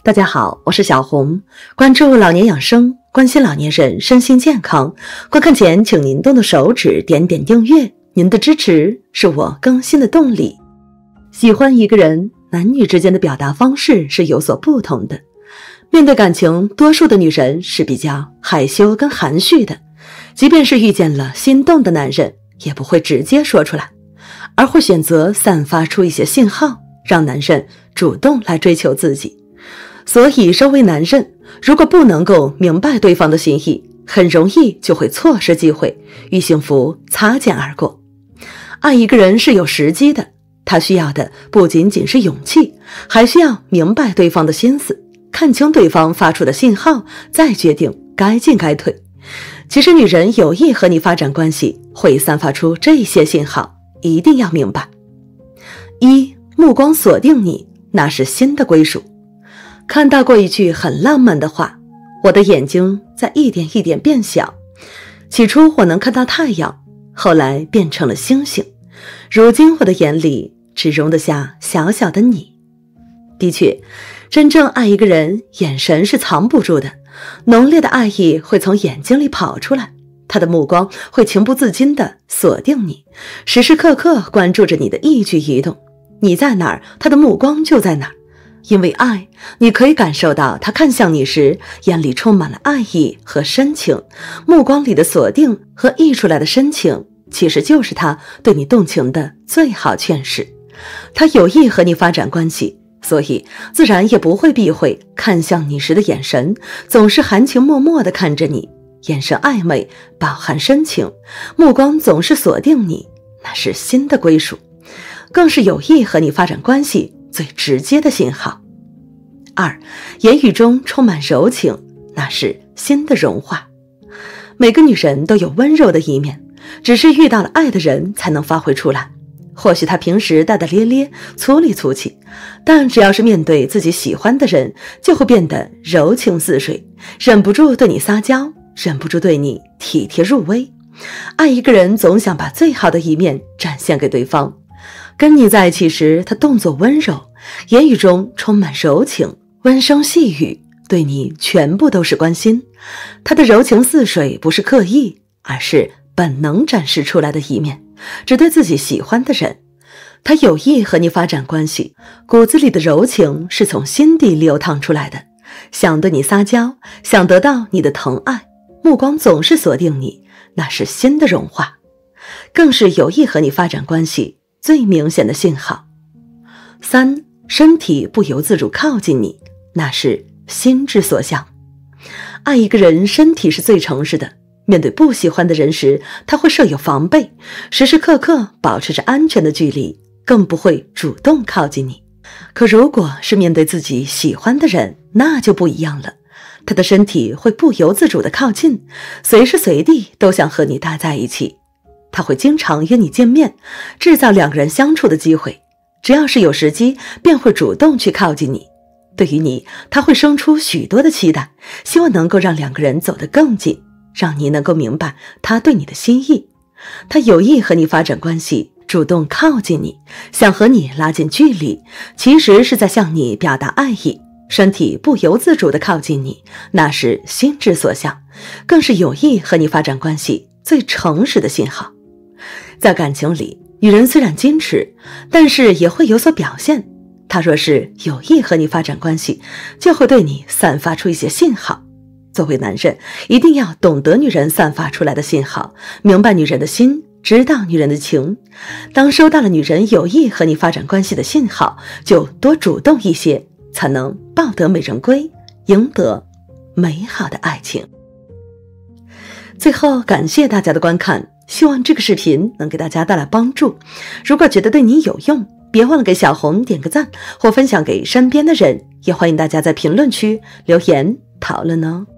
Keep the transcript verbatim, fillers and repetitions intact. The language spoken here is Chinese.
大家好，我是小红，关注老年养生，关心老年人身心健康。观看前请您动动手指点点订阅，您的支持是我更新的动力。喜欢一个人，男女之间的表达方式是有所不同的。面对感情，多数的女人是比较害羞跟含蓄的，即便是遇见了心动的男人，也不会直接说出来，而会选择散发出一些信号，让男人主动来追求自己。所以身为男人，如果不能够明白对方的心意，很容易就会错失机会，与幸福擦肩而过。爱一个人是有时机的，他需要的不仅仅是勇气，还需要明白对方的心思，看清对方发出的信号，再决定该进该退。其实女人有意和你发展关系，会散发出这些信号，一定要明白。一、目光锁定你，那是心的归属。看到过一句很浪漫的话，我的眼睛在一点一点变小，起初我能看到太阳，后来变成了星星，如今我的眼里只容得下小小的你。的确，真正爱一个人，眼神是藏不住的，浓烈的爱意会从眼睛里跑出来，他的目光会情不自禁地锁定你，时时刻刻关注着你的一举一动，你在哪儿，他的目光就在哪儿。因为爱，你可以感受到他看向你时，眼里充满了爱意和深情，目光里的锁定和溢出来的深情，其实就是他对你动情的最好诠释。他有意和你发展关系，所以自然也不会避讳看向你时的眼神，总是含情脉脉地看着你，眼神暧昧，饱含深情，目光总是锁定你，那是心的归属，更是有意和你发展关系最直接的信号。二、言语中充满柔情，那是心的融化。每个女人都有温柔的一面，只是遇到了爱的人才能发挥出来。或许她平时大大咧咧，粗里粗气，但只要是面对自己喜欢的人，就会变得柔情似水，忍不住对你撒娇，忍不住对你体贴入微。爱一个人总想把最好的一面展现给对方。跟你在一起时，他动作温柔，言语中充满柔情，温声细语，对你全部都是关心。他的柔情似水不是刻意，而是本能展示出来的一面，只对自己喜欢的人。他有意和你发展关系，骨子里的柔情是从心底流淌出来的，想对你撒娇，想得到你的疼爱，目光总是锁定你，那是心的融化，更是有意和你发展关系最明显的信号。三、身体不由自主靠近你，那是心之所向。爱一个人，身体是最诚实的，面对不喜欢的人时，他会设有防备，时时刻刻保持着安全的距离，更不会主动靠近你。可如果是面对自己喜欢的人，那就不一样了，他的身体会不由自主地靠近，随时随地都想和你待在一起。他会经常约你见面，制造两个人相处的机会，只要是有时机，便会主动去靠近你。对于你，他会生出许多的期待，希望能够让两个人走得更近，让你能够明白他对你的心意。他有意和你发展关系，主动靠近你，想和你拉近距离，其实是在向你表达爱意，身体不由自主地靠近你，那是心之所向，更是有意和你发展关系最诚实的信号。在感情里，女人虽然矜持，但是也会有所表现。她若是有意和你发展关系，就会对你散发出一些信号。作为男人，一定要懂得女人散发出来的信号，明白女人的心，知道女人的情。当收到了女人有意和你发展关系的信号，就多主动一些，才能抱得美人归，赢得美好的爱情。最后，感谢大家的观看，希望这个视频能给大家带来帮助。如果觉得对你有用，别忘了给小红点个赞，或分享给身边的人，也欢迎大家在评论区留言讨论哦。